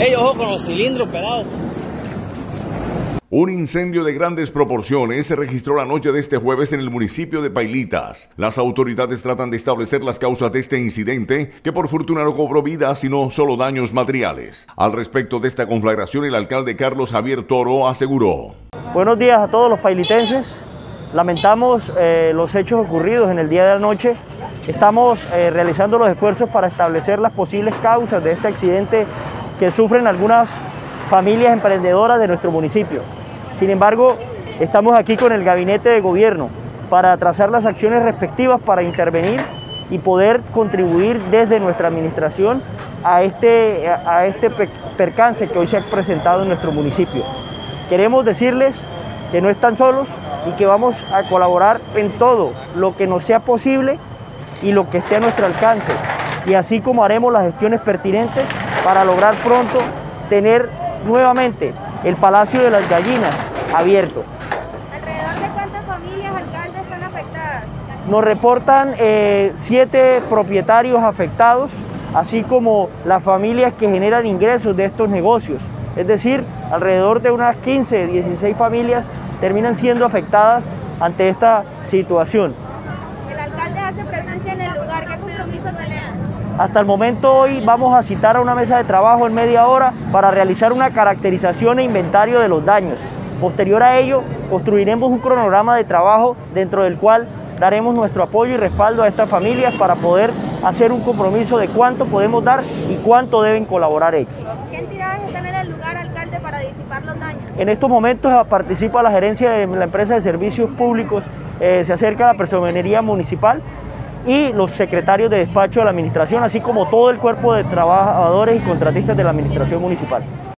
Ey, ojo con los cilindros, pelado. Un incendio de grandes proporciones se registró la noche de este jueves en el municipio de Pailitas. Las autoridades tratan de establecer las causas de este incidente, que por fortuna no cobró vidas, sino solo daños materiales. Al respecto de esta conflagración, el alcalde Carlos Javier Toro aseguró: Buenos días a todos los pailitenses. Lamentamos los hechos ocurridos en el día de la noche. Estamos realizando los esfuerzos para establecer las posibles causas de este accidente que sufren algunas familias emprendedoras de nuestro municipio. Sin embargo, estamos aquí con el gabinete de gobierno para trazar las acciones respectivas para intervenir y poder contribuir desde nuestra administración a este percance que hoy se ha presentado en nuestro municipio. Queremos decirles que no están solos y que vamos a colaborar en todo lo que nos sea posible y lo que esté a nuestro alcance, y así como haremos las gestiones pertinentes para lograr pronto tener nuevamente el Palacio de las Gallinas abierto. ¿Alrededor de cuántas familias, alcalde, están afectadas? Nos reportan 7 propietarios afectados, así como las familias que generan ingresos de estos negocios. Es decir, alrededor de unas 15, 16 familias terminan siendo afectadas ante esta situación. El alcalde hace presencia en el lugar. ¿Qué compromiso tenemos? Hasta el momento hoy vamos a citar a una mesa de trabajo en media hora para realizar una caracterización e inventario de los daños. Posterior a ello, construiremos un cronograma de trabajo dentro del cual daremos nuestro apoyo y respaldo a estas familias para poder hacer un compromiso de cuánto podemos dar y cuánto deben colaborar ellos. ¿Qué entidades están en el lugar, alcalde, para disipar los daños? En estos momentos participa la gerencia de la empresa de servicios públicos, se acerca la personería municipal y los secretarios de despacho de la administración, así como todo el cuerpo de trabajadores y contratistas de la administración municipal.